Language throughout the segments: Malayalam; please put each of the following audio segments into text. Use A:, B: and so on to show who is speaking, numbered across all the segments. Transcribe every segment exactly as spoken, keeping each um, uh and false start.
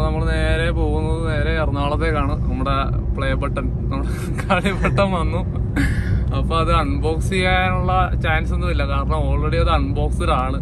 A: അപ്പോൾ നമ്മൾ നേരെ പോകുന്നത് നേരെ എറണാകുളത്തേക്കാണ്. നമ്മുടെ പ്ലേ ബട്ടൺ നമ്മുടെ കളി ബട്ടൺ വന്നു. അപ്പോൾ അത് അൺബോക്സ് ചെയ്യാനുള്ള ചാൻസ് ഒന്നും ഇല്ല, കാരണം ഓൾറെഡി അത് അൺബോക്സ്ഡ് ആണ്.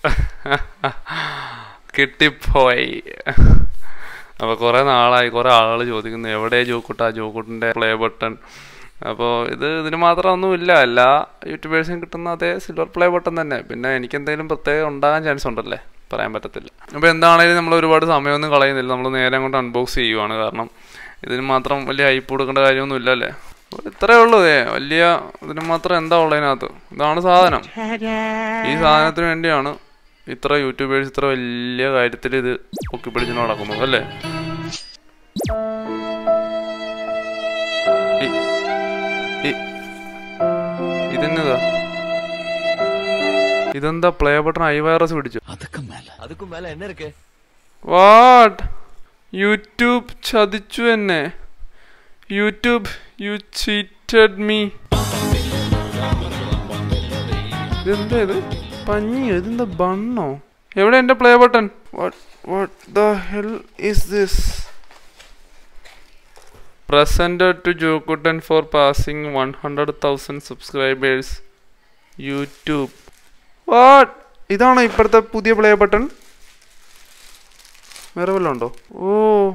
A: കിട്ടിപ്പോയി. അപ്പോൾ കുറേ നാളായി കുറേ ആളുകൾ ചോദിക്കുന്നു എവിടെ ജോക്കുട്ടാ ജോക്കുട്ടിൻ്റെ പ്ലേ ബട്ടൺ. അപ്പോൾ ഇത് ഇതിന് മാത്രം ഒന്നുമില്ല, എല്ലാ യൂട്യൂബേഴ്സിനും കിട്ടുന്ന അതേ സിൽവർ പ്ലേ ബട്ടൺ തന്നെ. പിന്നെ എനിക്ക് എന്തെങ്കിലും പ്രത്യേകം ഉണ്ടാകാൻ ചാൻസ് ഉണ്ടല്ലേ, പറയാൻ പറ്റത്തില്ല. അപ്പോൾ എന്താണെങ്കിലും നമ്മൾ ഒരുപാട് സമയമൊന്നും കളയുന്നില്ല, നമ്മൾ നേരെ അങ്ങോട്ട് അൺബോക്സ് ചെയ്യുവാണ്. കാരണം ഇതിന് മാത്രം വലിയ ഹൈപ്പ് കൊടുക്കേണ്ട കാര്യമൊന്നും ഇല്ലല്ലേ. ഇത്രയേ ഉള്ളൂ. ഏ വലിയ ഇതിന് മാത്രം എന്താ ഉള്ളതിനകത്ത്. ഇതാണ് സാധനം. ഈ സാധനത്തിന് വേണ്ടിയാണ് ഇത്ര യൂട്യൂബേഴ്സ് ഇത്ര വലിയ കാര്യത്തിൽ ഇത് പൊക്കി പിടിച്ചു നടക്കുന്നത് അല്ലേ. ഇതെന്നതാ, ഇതെന്താ പ്ലേ ബട്ടൺ ഐ വൈറസ് പിടിച്ചു? വാട്ട്, യൂട്യൂബ് ചതിച്ചു എന്നെ. YouTube you cheated me. ഇതെന്താ ഇത്, പഞ്ഞിയോ? ഇതെന്താ ബണ്ണോ? എവിടെ എൻ്റെ play button? What what the hell is this? Presented to Jokutan for passing one hundred thousand subscribers. YouTube. What? ഇതാണോ ഇപ്പോഴത്തെ പുതിയ പ്ലേ ബട്ടൺ? വേറെ വല്ലതും ഉണ്ടോ? ഓ,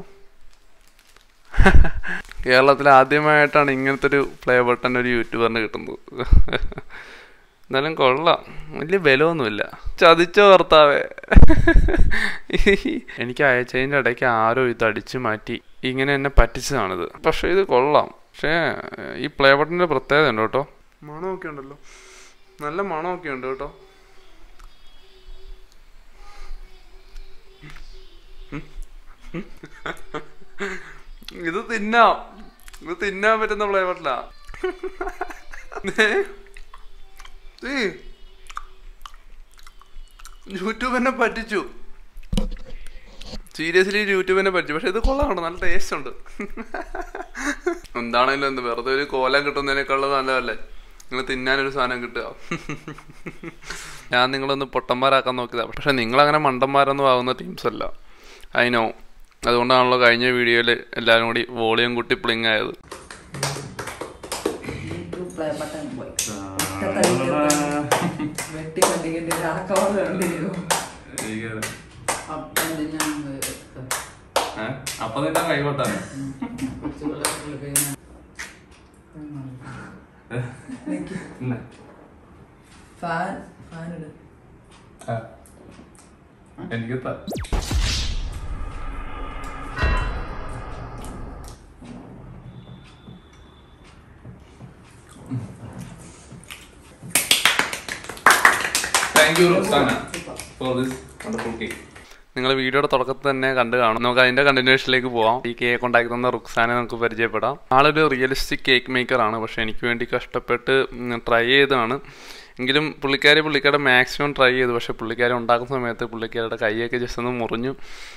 A: കേരളത്തിൽ ആദ്യമായിട്ടാണ് ഇങ്ങനത്തെ ഒരു പ്ലേ ബട്ടൺ ഒരു യൂട്യൂബറിന് കിട്ടുന്നത്. എന്നാലും കൊള്ളാം, വലിയ ബലമൊന്നുമില്ല. ചതിച്ചോ ഭർത്താവേ. എനിക്ക് അയച്ചതിൻ്റെ ഇടയ്ക്ക് ആരോ ഇത് അടിച്ചു മാറ്റി ഇങ്ങനെ എന്നെ പറ്റിച്ചതാണിത്. പക്ഷേ ഇത് കൊള്ളാം. പക്ഷേ ഈ പ്ലേ ബട്ടണിൻ്റെ പ്രത്യേകത ഉണ്ട് കേട്ടോ, മണമൊക്കെ ഉണ്ടല്ലോ, നല്ല മണമൊക്കെ ഉണ്ട് കേട്ടോ. ഇത് തിന്നാം, ഇത് തിന്നാൻ പറ്റുന്ന പ്ലേ ബട്ടണാ. യൂട്യൂബ് എന്നെ പറ്റിച്ചു, സീരിയസ്ലി യൂട്യൂബ് എന്നെ പറ്റിച്ചു. പക്ഷെ ഇത് കൊള്ളാം, നല്ല ടേസ്റ്റ് ഉണ്ട്. എന്താണെങ്കിലും എന്ത്, വെറുതെ ഒരു കോലം കിട്ടുന്നതിനേക്കാളും നല്ലതല്ലേ നിങ്ങൾ തിന്നാനൊരു സാധനം കിട്ടുക. ഞാൻ നിങ്ങളൊന്ന് പൊട്ടന്മാരാക്കാൻ നോക്കിയതാ, പക്ഷെ നിങ്ങളങ്ങനെ മണ്ടന്മാരൊന്നും ആകുന്ന ടീംസ് അല്ല, ഐ നോ. അതുകൊണ്ടാണല്ലോ കഴിഞ്ഞ വീഡിയോയിൽ എല്ലാവരും കൂടി വോളിയം കൂട്ടി പ്ലിങ് ആയത്. അപ്പൊ നിന്റെ കൈകൊട്ടാണ് എനിക്ക് നിങ്ങൾ വീഡിയോയുടെ തുടക്കത്തിൽ തന്നെ കണ്ടു കാണും. നമുക്ക് അതിന്റെ കണ്ടിന്യൂഷനിലേക്ക് പോവാം. ഈ കേക്ക് ഉണ്ടാക്കി തന്ന റുക്സാനെ നമുക്ക് പരിചയപ്പെടാം. ആളൊരു റിയലിസ്റ്റിക് കേക്ക് മേക്കറാണ്. പക്ഷെ എനിക്ക് വേണ്ടി കഷ്ടപ്പെട്ട് ട്രൈ ചെയ്തതാണ്. എങ്കിലും പുള്ളിക്കാരി പുള്ളിക്കാരുടെ മാക്സിമം ട്രൈ ചെയ്തു. പക്ഷെ പുള്ളിക്കാരി ഉണ്ടാക്കുന്ന സമയത്ത് പുള്ളിക്കാരുടെ കൈയൊക്കെ ജസ്റ്റ് ഒന്ന് മുറിഞ്ഞു.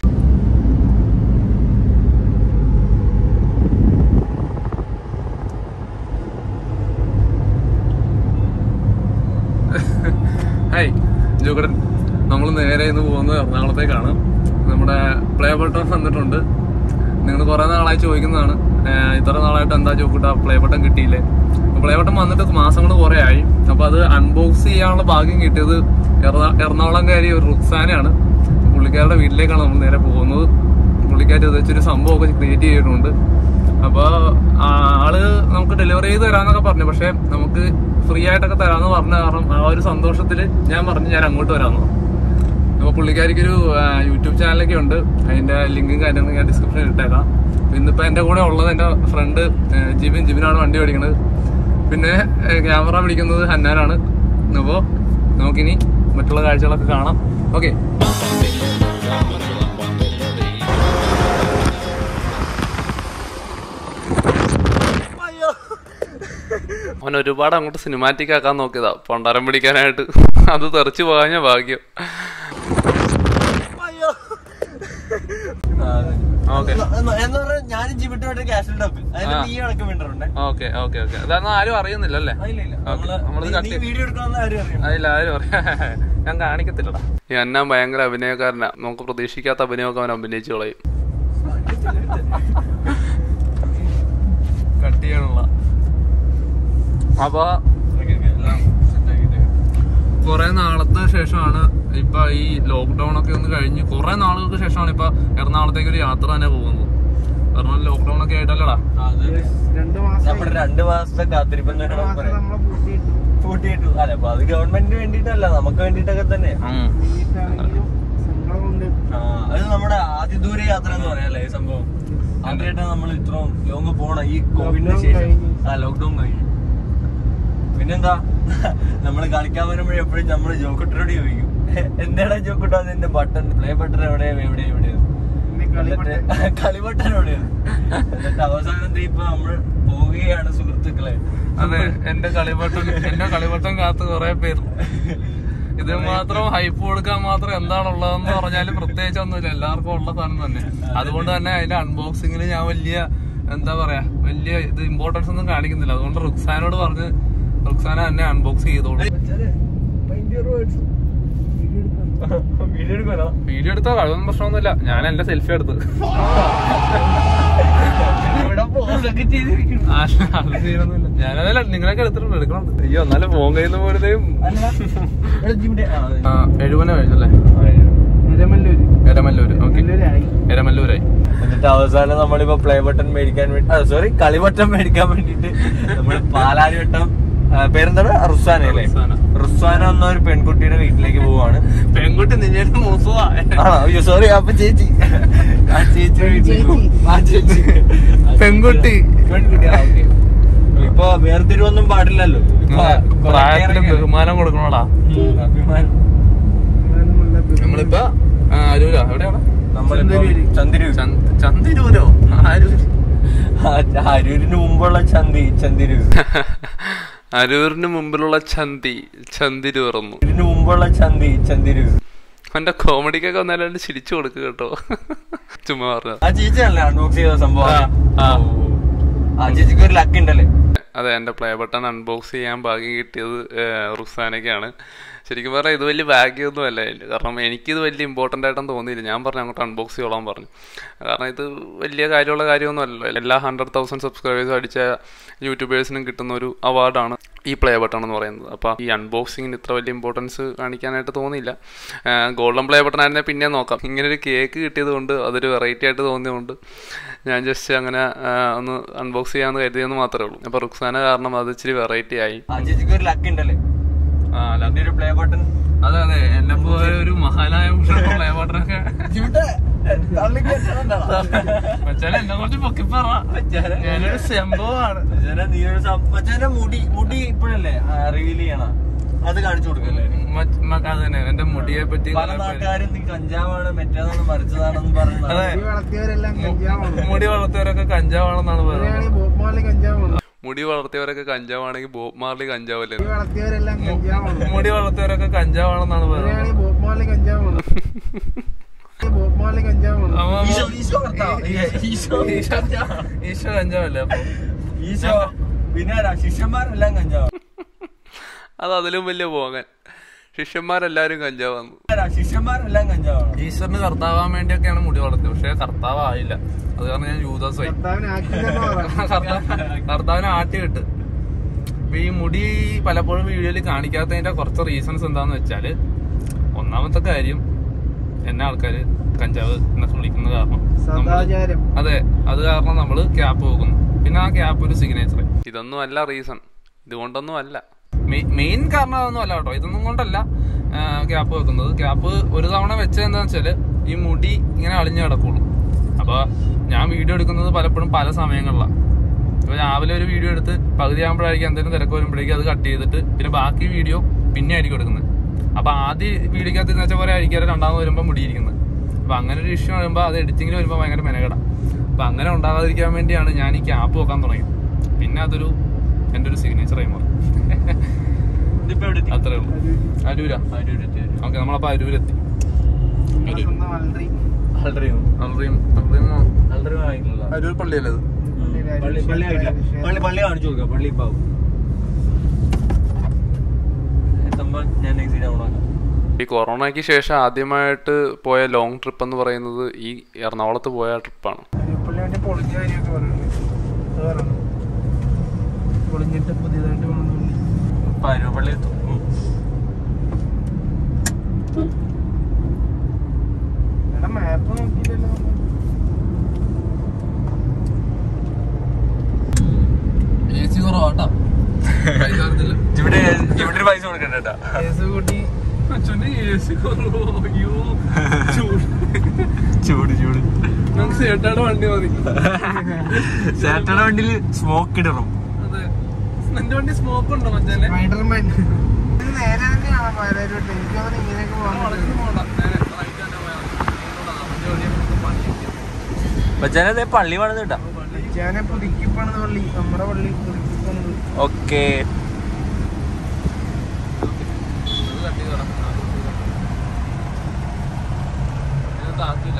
A: ഹായ് ജോക്കുട്ടൻ, നമ്മൾ നേരെ ഇന്ന് പോകുന്നത് എറണാകുളത്തേക്കാണ്. നമ്മുടെ പ്ലേ ബട്ടൺ വന്നിട്ടുണ്ട്. നിങ്ങൾ കുറേ നാളായി ചോദിക്കുന്നതാണ്, ഇത്ര നാളായിട്ട് എന്താ ജോക്കുട്ട പ്ലേ ബട്ടൺ കിട്ടിയില്ലേ? പ്ലേ ബട്ടൺ വന്നിട്ട് മാസങ്ങൾ കുറേ ആയി. അപ്പോൾ അത് അൺബോക്സ് ചെയ്യാനുള്ള ഭാഗ്യം കിട്ടിയത് എറണാകുളംകാരി ഒരു റുക്സാനയാണ്. പുള്ളിക്കാരുടെ വീട്ടിലേക്കാണ് നമ്മൾ നേരെ പോകുന്നത്. പുള്ളിക്കാരി വെച്ചൊരു സംഭവമൊക്കെ ക്രിയേറ്റ് ചെയ്തിട്ടുണ്ട്. അപ്പോൾ ആള് നമുക്ക് ഡെലിവറി ചെയ്ത് തരാമെന്നൊക്കെ പറഞ്ഞു. പക്ഷെ നമുക്ക് ഫ്രീ ആയിട്ടൊക്കെ തരാമെന്ന് പറഞ്ഞ കാരണം ആ ഒരു സന്തോഷത്തിൽ ഞാൻ പറഞ്ഞു ഞാൻ അങ്ങോട്ട് വരാമെന്ന്. അപ്പോൾ പുള്ളിക്കാരിക്കൊരു യൂട്യൂബ് ചാനലൊക്കെ ഉണ്ട്, അതിൻ്റെ ലിങ്കും കാര്യങ്ങളും ഞാൻ ഡിസ്ക്രിപ്ഷനിൽ ഇട്ടേക്കാം. ഇന്നിപ്പോൾ എൻ്റെ കൂടെ ഉള്ളത് എൻ്റെ ഫ്രണ്ട് ജിബിൻ. ജിബിനാണ് വണ്ടി ഓടിക്കുന്നത്. പിന്നെ ക്യാമറ പിടിക്കുന്നത് ഹന്നാനാണ്. അപ്പോൾ നമുക്കിനി മറ്റുള്ള കാഴ്ചകളൊക്കെ കാണാം. ഓക്കെ. അവൻ ഒരുപാട് അങ്ങോട്ട് സിനിമാറ്റിക് ആക്കാൻ നോക്കിയതാ പൊണ്ടാരം പിടിക്കാനായിട്ട്. അത് തെറിച്ചു പോകാഞ്ഞ ഭാഗ്യം. അതൊന്നും ആരും അറിയുന്നില്ലല്ലേ? അതില്ല, ആരും അറിയാ, ഞാൻ കാണിക്കത്തില്ലടാ. ഈ അന്നാൻ ഭയങ്കര അഭിനയക്കാരനാ. നമുക്ക് പ്രതീക്ഷിക്കാത്ത അഭിനയമൊക്കെ അവൻ അഭിനയിച്ചു കളയും. കട്ട് ചെയ്യാനുള്ള. അപ്പൊ കുറെ നാളത്തെ ശേഷമാണ് ഇപ്പൊ ഈ ലോക്ക്ഡൌൺ ഒക്കെ ഒന്ന് കഴിഞ്ഞ് കുറെ നാളുകൾക്ക് ശേഷമാണ് ഇപ്പൊ എറണാകുളത്തേക്ക് ഒരു യാത്ര തന്നെ പോകുന്നത്. കാരണം ലോക്ക്ഡൌൺ ഒക്കെ ആയിട്ടല്ലടാ
B: നമ്മുടെ രണ്ട് മാസത്തെ കാത്തിരിപ്പ് പൂട്ടിയിട്ടു. അല്ല അപ്പൊ അത് ഗവൺമെന്റിന് വേണ്ടിട്ടല്ല, നമുക്ക് വേണ്ടിട്ടൊക്കെ തന്നെ. അത് നമ്മുടെ ആദ്യ ദൂര യാത്ര എന്ന് പറയാല്ലേ ഈ സംഭവം. ആദ്യമായിട്ടാണ് നമ്മൾ ഇത്രയും ലോങ് പോണ ഈ കോവിഡിന് ശേഷം. ആ ലോക്ക്ഡൌൺ കഴിഞ്ഞു. പിന്നെന്താ, നമ്മള് കളിക്കാൻ വരുമ്പോഴേ എപ്പോഴും നമ്മള് ജോക്കുട്ടനോട് ചോദിക്കും, എന്താടാ ജോക്കുട്ടാ നിന്റെ ബട്ടൺ, പ്ലേ ബട്ടൺ എവിടെയാ എവിടെയാ എവിടെയാ കളിബട്ടൻ എവിടെയാണ്. എന്നിട്ട് അവസാനം ഇപ്പൊ നമ്മള് പോവുകയാണ് സുഹൃത്തുക്കളെ.
A: അതെ, എന്റെ കളിബട്ടൺ എന്റെ കളിബട്ടൺ കാത്ത് കുറെ പേര്. ഇത് മാത്രം ഹൈപ്പ് കൊടുക്കാൻ മാത്രം എന്താണുള്ളതെന്ന് പറഞ്ഞാലും പ്രത്യേകിച്ച് ഒന്നുമില്ല, എല്ലാവർക്കും ഉള്ള സാധനം തന്നെ. അതുകൊണ്ട് തന്നെ അതിന്റെ അൺബോക്സിങ്ങിന് ഞാൻ വലിയ എന്താ പറയാ വലിയ ഇത് ഇമ്പോർട്ടൻസ് ഒന്നും കാണിക്കുന്നില്ല. അതുകൊണ്ട് റുക്സാനോട് പറഞ്ഞ് റുക്സാന തന്നെ അൺബോക്സ് ചെയ്തോളൂ. വീഡിയോ എടുത്തോ, അതൊന്നും പ്രശ്നമൊന്നുമില്ല. ഞാൻ എന്റെ സെൽഫി എടുത്ത് ഞാനതല്ല, നിങ്ങളൊക്കെ എടുത്തിട്ടുണ്ട്, എടുക്കണുണ്ട്. അയ്യോ എന്നാലും ഫോൺ കഴിയുന്ന പോലത്തെയും. എഴുപന കഴിഞ്ഞല്ലേ? എരമല്ലൂര്. ഓക്കെ, എരമല്ലൂരായി.
B: എന്നിട്ട് അവസാനം നമ്മളിപ്പോ പ്ലേ ബട്ടൺ മേടിക്കാൻ വേണ്ടി, സോറി കളി ബട്ടൺ മേടിക്കാൻ വേണ്ടിട്ട് നമ്മള് പാലാരിവട്ടം, പേരെന്താണ്, റുസ്വാന അല്ലേ? റുസ്വാന എന്ന ഒരു പെൺകുട്ടിയുടെ വീട്ടിലേക്ക് പോവാണ്.
A: പെൺകുട്ടി നിന്നെ മൂസവാ.
B: അയ്യോ സോറി, അപ്പൊ ചേച്ചി ആ ചേച്ചി
A: പെൺകുട്ടി
B: പെൺകുട്ടി ഇപ്പൊ വേർതിരിവൊന്നും പാടില്ലല്ലോ.
A: പ്രായത്തിന് ബഹുമാനം കൊടുക്കണോടാ. നമ്മളിപ്പോ അരൂരോ എവിടെയാണ്?
B: ചന്ദിരൂർ.
A: ചന്ദിരൂരോ?
B: അരൂരിന് മുമ്പുള്ള ചന്തി ചന്ദിരൂർ.
A: അരൂരിന് മുമ്പിലുള്ള ചന്തി ചന്തിരൂർന്നു.
B: ഇതിന് മുമ്പുള്ള ചന്തി ചന്ദിരൂർ.
A: എന്റെ കോമഡിക്കൊക്കെ ഒന്നല്ലാണ്ട് ചിരിച്ചു കൊടുക്കുക കേട്ടോ. ചുമ്മാ പറഞ്ഞു.
B: ആ ചേച്ചിയല്ലേ അൺബോക്സ് ചെയ്ത സംഭവം? ആ ചേച്ചിക്ക് ഒരു ലക്ക് ഉണ്ടല്ലേ?
A: അതെ, എന്റെ പ്ലേ ബട്ടൺ അൺബോക്സ് ചെയ്യാൻ ഭാഗ്യം കിട്ടിയത് റുക്സാനയ്ക്കാണ്. ശരിക്കും പറഞ്ഞാൽ ഇത് വലിയ ഭാഗ്യമൊന്നും അല്ല. കാരണം എനിക്കിത് വലിയ ഇമ്പോർട്ടൻ്റ് ആയിട്ടൊന്നും തോന്നിയില്ല. ഞാൻ പറഞ്ഞു അങ്ങോട്ട് അൺബോക്സ് ചെയ്തോളാൻ പറഞ്ഞു. കാരണം ഇത് വലിയ കാര്യമുള്ള കാര്യമൊന്നും അല്ലല്ലോ. എല്ലാ ഹൺഡ്രഡ് തൗസൻഡ് സബ്സ്ക്രൈബേഴ്സ് അടിച്ച യൂട്യൂബേഴ്സിനും കിട്ടുന്ന ഒരു അവാർഡാണ് ഈ പ്ലേ ബട്ടൺ എന്ന് പറയുന്നത്. അപ്പോൾ ഈ അൺബോക്സിങ്ങിന് ഇത്ര വലിയ ഇമ്പോർട്ടൻസ് കാണിക്കാനായിട്ട് തോന്നിയില്ല. ഗോൾഡൻ പ്ലേ ബട്ടൺ ആയിരുന്നെ പിന്നെ നോക്കാം. ഇങ്ങനെ ഒരു കേക്ക് കിട്ടിയത് കൊണ്ട് അതൊരു വെറൈറ്റി ആയിട്ട് തോന്നിയതുകൊണ്ട് ഞാൻ ജസ്റ്റ് അങ്ങനെ ഒന്ന് അൺബോക്സ് ചെയ്യാമെന്ന് കരുതിയെന്ന് മാത്രമേ ഉള്ളൂ. അപ്പോൾ റുക്സാന കാരണം അത് ഇച്ചിരി വെറൈറ്റി ആയി.
B: ഒരു ലക്ക് ഉണ്ടല്ലേ? Play button.
A: അതെ അതെ, എന്നെ പോലെ ഒരു മഹാനായ പ്ലേ ബട്ടണൊക്കെ എന്നെ കുറച്ച് പൊക്കിപ്പറ. ഞാനൊരു സംഭവമാണ്.
B: മുടി മുടി ഇപ്പോഴല്ലേ റിവീൽ ചെയ്യണം, അത് കാണിച്ചു കൊടുക്കല്ലേ?
A: അത് തന്നെ, എന്റെ മുടിയെ പറ്റി
B: പല നാട്ടുകാരും നീ കഞ്ചാവാണ് മറ്റേതാണ് മറിച്ചതാണെന്ന് പറയുന്നത്.
A: അതെ, മുടി വളർത്തിയവരൊക്കെ കഞ്ചാവാണെന്നാണ് പറയുന്നത്. മുടി വളർത്തിയവരൊക്കെ കഞ്ചാവാണെങ്കിൽ ബോബ് മാർലി കഞ്ചാവല്ലേ? മുടി വളർത്തിയവരൊക്കെ കഞ്ചാവാണെന്നാണ് പറയുന്നത്. ഈശോ കഞ്ചാവല്ലേ? അപ്പൊ
B: ഈശോ പിന്നെ ശിഷ്യന്മാരെല്ലാം കഞ്ചാവ്.
A: അത് അതിലും വലിയ പോകാൻ ശിഷ്യന്മാരെല്ലാരും കഞ്ചാവാന്നു.
B: ശിഷ്യന്മാരെല്ലാം കഞ്ചാവാണ്.
A: ഈശ്വരന് കർത്താവാൻ വേണ്ടിയൊക്കെയാണ് മുടി വളർത്തിയത്. പക്ഷെ കർത്താവ് ആയില്ല. അത് കാരണം ഞാൻ യൂദാസായി. കർത്താവിനെ ആട്ടി വിട്ട്. ഈ മുടി പലപ്പോഴും വീഡിയോയിൽ കാണിക്കാത്തതിന്റെ കുറച്ച് റീസൺസ് എന്താന്ന് വെച്ചാല്, ഒന്നാമത്തെ കാര്യം എന്നെ ആൾക്കാര് കഞ്ചാവ് എന്നൊക്കെ വിളിക്കുന്ന കാരണം. അതെ, അത് കാരണം നമ്മള് ക്യാപ്പ് വെക്കുന്നു. പിന്നെ ആ ക്യാപ്പ് ഒരു സിഗ്നേച്ചർ. ഇതൊന്നും അല്ല റീസൺ, ഇതുകൊണ്ടൊന്നും അല്ല. മെയിൻ കാരണം അതൊന്നും അല്ല കേട്ടോ. ഇതൊന്നും കൊണ്ടല്ല ക്യാപ്പ് വെക്കുന്നത്. ക്യാപ്പ് ഒരു തവണ വെച്ചത് എന്താന്ന് വെച്ചാല് ഈ മുടി ഇങ്ങനെ അളിഞ്ഞു കിടക്കുള്ളൂ. അപ്പൊ ഞാൻ വീഡിയോ എടുക്കുന്നത് പലപ്പോഴും പല സമയങ്ങളിലാണ്. അപ്പൊ രാവിലെ ഒരു വീഡിയോ എടുത്ത് പകുതി ആകുമ്പോഴായിരിക്കും എന്തെങ്കിലും തിരക്ക് വരുമ്പോഴേക്കും അത് കട്ട് ചെയ്തിട്ട് പിന്നെ ബാക്കി വീഡിയോ പിന്നെ ആയിരിക്കും എടുക്കുന്നത്. അപ്പൊ ആദ്യ വീഡിയോക്കകത്ത് എന്ന് വെച്ച പോലെ ആയിരിക്കും രണ്ടാമത് വരുമ്പോൾ മുടിയിരിക്കുന്നത്. അപ്പൊ അങ്ങനെ ഒരു ഇഷ്യൂ വരുമ്പോൾ അത് എഡിറ്റിങ്ങിൽ വരുമ്പോൾ ഭയങ്കര മെനകട. അപ്പൊ അങ്ങനെ ഉണ്ടാകാതിരിക്കാൻ വേണ്ടിയാണ് ഞാൻ ഈ ക്യാപ്പ് വെക്കാൻ തുടങ്ങിയത്. പിന്നെ അതൊരു എന്റെ ഒരു സിഗ്നേച്ചറായി മാറി. അത്രേ ഉള്ളൂ. അരൂരാ? ഓക്കെ, നമ്മളപ്പോ അരൂരെത്തി. അരൂർ പള്ളിയല്ലേ അത്?
B: പള്ളി കാണിച്ചു കൊടുക്കാം. പള്ളി പാവും.
A: ഈ കൊറോണയ്ക്ക് ശേഷം ആദ്യമായിട്ട് പോയ ലോങ് ട്രിപ്പ് എന്ന് പറയുന്നത് ഈ എറണാകുളത്ത് പോയ ട്രിപ്പാണ്.
C: മറ്റേ പൊളിഞ്ഞ കാര്യമൊക്കെ പറയുന്നത് അത് പറഞ്ഞു പൊളിഞ്ഞിട്ട് പുതിയതായിട്ട് വന്നുകൊണ്ട്
B: പരുവപ്പള്ളി എത്തും.
C: എടാ മാപ്പ് നോക്കിയില്ലല്ലോ
A: എ സി കുറവാട്ടോ.
B: ഇവിടെ ഇവിടെ ഒരു പൈസ കൊടുക്കണ്ട കേട്ടാ.
C: കേസ് കൂട്ടി
A: അച്ഛൻ്റെ എ സി കുറവോ? അയ്യോ ചൂട്
B: ചൂട് ചൂട്.
A: നമുക്ക് ചേട്ടാടെ വണ്ടി മതി.
B: ചേട്ടയുടെ വണ്ടിയില് സ്മോക്ക് ഇടണം.
A: അതെ, എന്റെ വണ്ടി സ്മോക്ക് ഉണ്ടോ മച്ചാനെ?
C: സ്പൈഡർമാൻ നേരെ തന്നെയാണ് പാലാരോട്ട്. എനിക്ക് തോന്നുന്നു ഇങ്ങനെയൊക്കെ പോകാൻ
B: മച്ചാനെ പള്ളി പണിത് കേട്ടാ.
C: ഞാനെ പുതുക്കിപ്പണത് പള്ളി, നമ്മുടെ പള്ളി പുതുക്കിപ്പണത്.
B: ഓക്കെ
A: താത്തില്ല.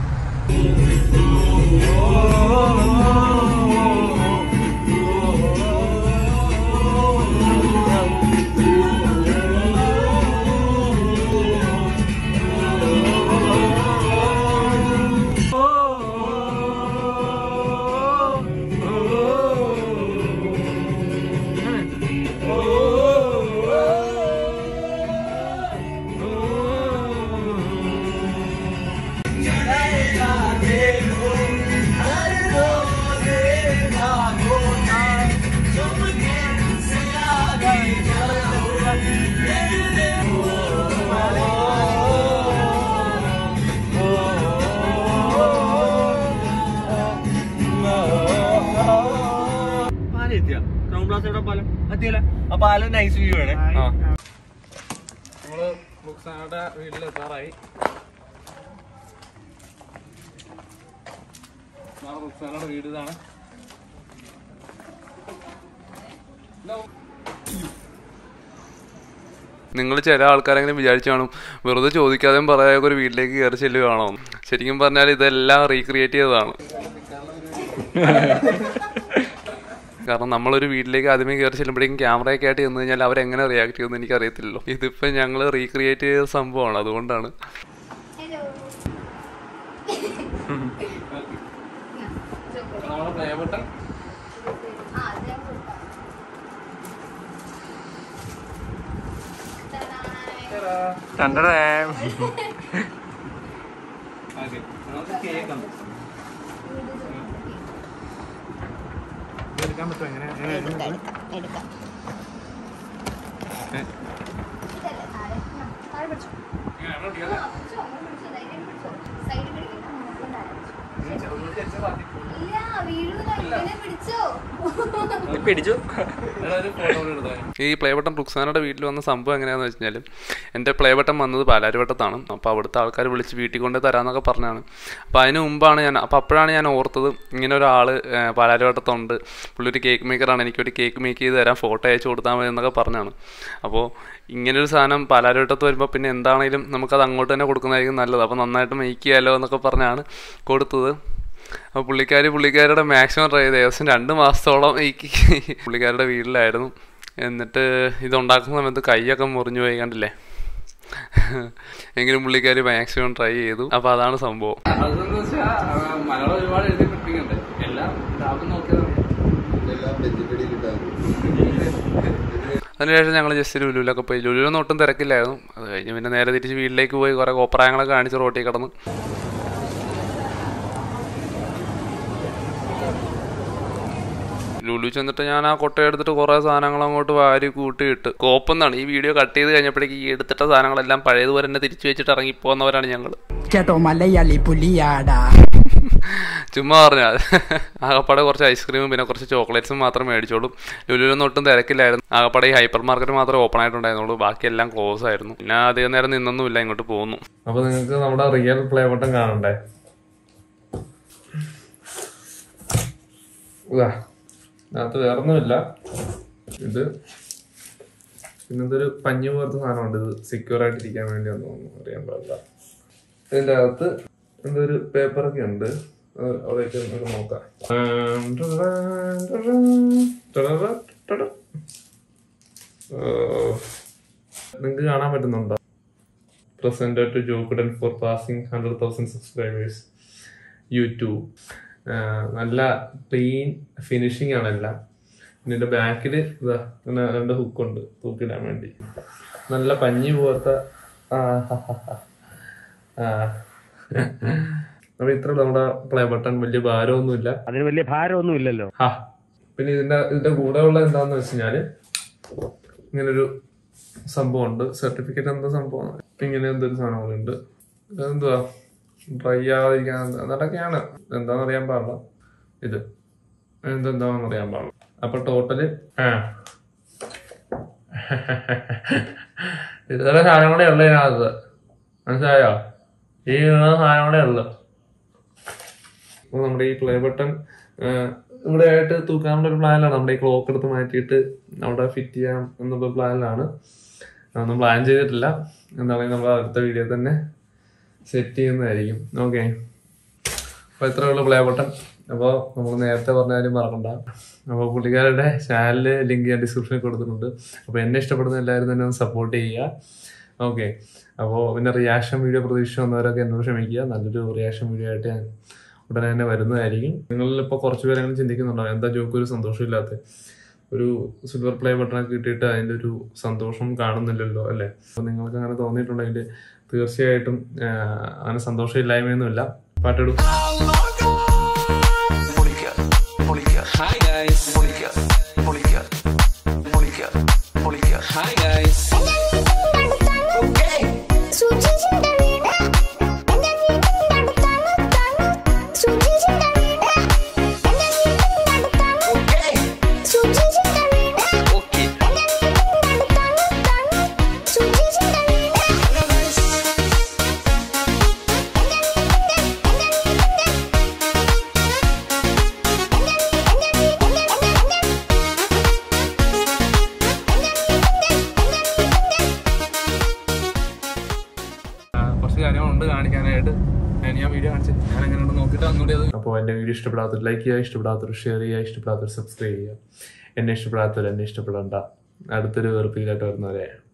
B: ആ പാലം നൈസ് വ്യൂ ആണ്.
A: നമ്മള് റുക്സാനയുടെ വീട്ടിലെത്താറായി. റുക്സാനയുടെ വീട് ഇതാണ്. നിങ്ങൾ ചില ആൾക്കാരെങ്കിലും വിചാരിച്ചു കാണും വെറുതെ ചോദിക്കാതെയും പറയാതെ ഒരു വീട്ടിലേക്ക് കയറി ചെല്ലുകയാണോ. ശരിക്കും പറഞ്ഞാൽ ഇതെല്ലാം റീക്രിയേറ്റ് ചെയ്തതാണ്. കാരണം നമ്മളൊരു വീട്ടിലേക്ക് ആദ്യമേ കയറി ചെല്ലുമ്പോഴേക്കും ക്യാമറയൊക്കെ ആയിട്ട് ചെന്ന് കഴിഞ്ഞാൽ അവരെങ്ങനെ റിയാക്ട് ചെയ്യുമെന്ന് എനിക്കറിയത്തില്ലല്ലോ. ഇതിപ്പോൾ ഞങ്ങൾ റീക്രിയേറ്റ് ചെയ്ത സംഭവമാണ്, അതുകൊണ്ടാണ്.
C: എടുക്കാൻ പറ്റുമോ? എങ്ങനെ
D: എടുക്കാം.
B: പിടിച്ചു.
A: ഈ പ്ലേ ബട്ടൺ റുക്സാനയുടെ വീട്ടിൽ വന്ന സംഭവം എങ്ങനെയാണെന്ന് വെച്ച് കഴിഞ്ഞാൽ എൻ്റെ പ്ലേ ബട്ടൺ വന്നത് പാലാരിവട്ടത്താണ്. അപ്പോൾ അവിടുത്തെ ആൾക്കാർ വിളിച്ച് വീട്ടിൽ കൊണ്ട് തരാമെന്നൊക്കെ പറഞ്ഞാണ്. അപ്പോൾ അതിന് മുമ്പാണ് ഞാൻ അപ്പോൾ അപ്പോഴാണ് ഞാൻ ഓർത്തത് ഇങ്ങനെ ഒരാൾ പാലാരിവട്ടത്തുണ്ട്, പുള്ളി ഒരു കേക്ക് മേക്കറാണ്, എനിക്കൊരു കേക്ക് മേക്ക് ചെയ്ത് തരാൻ ഫോട്ടോ അയച്ചു കൊടുത്താൽ മതി എന്നൊക്കെ പറഞ്ഞാണ്. അപ്പോൾ ഇങ്ങനൊരു സാധനം പാലാരിവട്ടത്ത് വരുമ്പോൾ പിന്നെ എന്താണെങ്കിലും നമുക്കത് അങ്ങോട്ട് തന്നെ കൊടുക്കുന്നതായിരിക്കും നല്ലത്. അപ്പോൾ നന്നായിട്ട് മേക്ക് ചെയ്യാമല്ലോ എന്നൊക്കെ പറഞ്ഞാണ് കൊടുത്തത്. അപ്പോൾ പുള്ളിക്കാരി പുള്ളിക്കാരുടെ മാക്സിമം ട്രൈ ചെയ്ത് ഏകദേശം രണ്ട് മാസത്തോളം ഈ പുള്ളിക്കാരുടെ വീട്ടിലായിരുന്നു. എന്നിട്ട് ഇതുണ്ടാക്കുന്ന സമയത്ത് കൈയൊക്കെ മുറിഞ്ഞു പോയി, കണ്ടില്ലേ. എങ്കിലും പുള്ളിക്കാരി മാക്സിമം ട്രൈ ചെയ്തു. അപ്പോൾ അതാണ് സംഭവം. അതെന്ന് വെച്ചാൽ മലയാളം ഒരുപാട് എഴുതി കിട്ടിക്കണ്ടേ, എല്ലാം അതിനുശേഷം ഞങ്ങൾ ജസ്റ്റ് ലുലുവിലൊക്കെ പോയി. ലുലുവിലൊന്നും ഒട്ടും തിരക്കില്ലായിരുന്നു. അത് കഴിഞ്ഞ് പിന്നെ നേരെ തിരിച്ച് വീട്ടിലേക്ക് പോയി കുറേ കോപ്രായങ്ങളൊക്കെ കാണിച്ച് റോട്ടിൽ കിടന്ന്. ലുലു ചെന്നിട്ട് ഞാൻ ആ കൊട്ടയെടുത്തിട്ട് കുറേ സാധനങ്ങൾ അങ്ങോട്ട് വാരി കൂട്ടിയിട്ട് കോപ്പെന്നാണ് ഈ വീഡിയോ കട്ട് ചെയ്ത് കഴിഞ്ഞപ്പോഴേക്ക് ഈ എടുത്തിട്ട സാധനങ്ങളെല്ലാം പഴയതുപോലെ തന്നെ തിരിച്ചു വെച്ചിട്ട് ഇറങ്ങിപ്പോകുന്നവരാണ് ഞങ്ങൾ.
D: ചേട്ടോ മലയാളി പുലിയാടാ.
A: ചുമ്മാ പറഞ്ഞാൽ ആകപ്പാടെ കുറച്ച് ഐസ്ക്രീമും പിന്നെ കുറച്ച് ചോക്ലേറ്റ്സും മാത്രം മേടിച്ചോളൂ. ലുലുവിലൊന്നും ഒട്ടും തിരക്കില്ലായിരുന്നു. ആകപ്പാടെ ഈ ഹൈപ്പർ മാർക്കറ്റ് മാത്രമേ ഓപ്പൺ ആയിട്ടുണ്ടായിരുന്നുള്ളൂ, ബാക്കിയെല്ലാം ക്ലോസ് ആയിരുന്നു. പിന്നെ അധികം നേരം നിന്നൊന്നുമില്ല, ഇങ്ങോട്ട് പോകുന്നു. അപ്പോൾ നിങ്ങൾക്ക് നമ്മുടെ റിയൽ പ്ലേ ബട്ടൺ കാണണ്ടേ? അതിനകത്ത് വേറൊന്നുമില്ല. ഇത് പിന്നെന്തൊരു പഞ്ഞു പോലത്തെ സാധനമുണ്ട്, ഇത് സെക്യൂർ ആയിട്ടിരിക്കാൻ വേണ്ടി ഒന്നും അറിയാൻ പാടില്ല. ഇതിൻ്റെ അകത്ത് എന്തൊരു പേപ്പറൊക്കെ ഉണ്ട്, അവിടേക്ക് നമുക്ക് നോക്കാം. നിങ്ങൾക്ക് കാണാൻ പറ്റുന്നുണ്ടോ? Present to Jokuttan for passing hundred thousand subscribers YouTube. നല്ല ക്ലീൻ ഫിനിഷിംഗ് ആണ് എല്ലാം. ഇതിന്റെ ബാക്കിൽ ഇതാ ഇങ്ങനെ രണ്ട് ഹുക്കുണ്ട് തൂക്കിടാൻ വേണ്ടി. നല്ല പഞ്ഞി പോലത്തെ. അപ്പൊ ഇത്ര നമ്മുടെ പ്ലേ ബട്ടൺ വലിയ ഭാരമൊന്നുമില്ല,
E: അതിന് വലിയ ഭാരമൊന്നും ഇല്ലല്ലോ.
A: ആ പിന്നെ ഇതിന്റെ ഇതിന്റെ കൂടെ ഉള്ള എന്താന്ന് വെച്ച് കഴിഞ്ഞാല് ഇങ്ങനൊരു സംഭവം ഉണ്ട്. സർട്ടിഫിക്കറ്റ് എന്താ സംഭവം, ഇങ്ങനെ എന്തൊരു സാധനങ്ങളുണ്ട്. ഇതെന്തുവാ ഡ്രൈ ആവാതിരിക്കാൻ അതൊക്കെയാണ്. എന്താന്ന് അറിയാൻ പാടില്ല. ഇത് എന്തെന്താന്ന് അറിയാൻ പാടില്ല. അപ്പൊ ടോട്ടല് ആ ഇതുവരെ സാധനങ്ങളെ ഉള്ളു ഇതിനകത്ത്, മനസ്സിലായോ? ഈ സാധനങ്ങളെ ഉള്ളു. അപ്പൊ നമ്മുടെ ഈ പ്ലേ ബട്ടൺ ഇവിടെ ആയിട്ട് തൂക്കാനുള്ള ഒരു പ്ലാനിലാണ്. നമ്മുടെ ഈ ക്ലോക്ക് എടുത്ത് മാറ്റിയിട്ട് അവിടെ ഫിറ്റ് ചെയ്യാം എന്നുള്ള പ്ലാനിലാണ്. ഒന്നും പ്ലാൻ ചെയ്തിട്ടില്ല. എന്താ പറയുക, നമ്മൾ അടുത്ത വീഡിയോ തന്നെ സെറ്റ് ചെയ്യുന്നതായിരിക്കും. ഓക്കെ, അപ്പോൾ ഇത്രയേ ഉള്ളൂ പ്ലേ ബട്ടൺ. അപ്പോൾ നമ്മൾ നേരത്തെ പറഞ്ഞ കാര്യം മറക്കണ്ട. അപ്പോൾ പുള്ളിക്കാരുടെ ചാനലിൽ ലിങ്ക് ഞാൻ ഡിസ്ക്രിപ്ഷനിൽ കൊടുത്തിട്ടുണ്ട്. അപ്പോൾ എന്നെ ഇഷ്ടപ്പെടുന്ന എല്ലാവരും തന്നെ ഒന്ന് സപ്പോർട്ട് ചെയ്യുക. ഓക്കെ, അപ്പോൾ പിന്നെ റിയാക്ഷൻ വീഡിയോ പ്രതീക്ഷ വന്നവരൊക്കെ എന്നോട് ക്ഷമിക്കുക. നല്ലൊരു റിയാക്ഷൻ വീഡിയോ ആയിട്ട് ഞാൻ ഉടനെ തന്നെ വരുന്നതായിരിക്കും. നിങ്ങളിൽ ഇപ്പോൾ കുറച്ച് പേരെങ്കിലും ചിന്തിക്കുന്നുണ്ടാവും എന്താ ജോക്ക് ഒരു സന്തോഷമില്ലാത്ത, ഒരു സിൽവർ പ്ലേ ബട്ടണൊക്കെ കിട്ടിയിട്ട് അതിൻ്റെ ഒരു സന്തോഷം കാണുന്നില്ലല്ലോ അല്ലേ? അപ്പോൾ നിങ്ങൾക്ക് അങ്ങനെ തോന്നിയിട്ടുണ്ടെങ്കിൽ തീർച്ചയായിട്ടും അങ്ങനെ സന്തോഷമില്ലായ്മയൊന്നുമില്ല. പാട്ടിടും.
F: Hi guys. Hi guys. Okay.
A: കാര്യങ്ങളുണ്ട് കാണിക്കാനായിട്ട്. ഞാൻ വീഡിയോ കാണിച്ചു ഞാൻ എങ്ങനെ നോക്കിയിട്ട് ഒന്നുകൂടി അത്. അപ്പോൾ എൻ്റെ വീഡിയോ ഇഷ്ടപ്പെടാത്തവർ ലൈക്ക് ചെയ്യുക, ഇഷ്ടപ്പെടാത്തവർ ഷെയർ ചെയ്യുക, ഇഷ്ടപ്പെടാത്തവർ സബ്സ്ക്രൈബ് ചെയ്യുക. എന്നെ ഇഷ്ടപ്പെടാത്തവർ എന്നെ ഇഷ്ടപ്പെടേണ്ട. അടുത്തൊരു വെറുപ്പിയിലായിട്ട് വരുന്നവരെ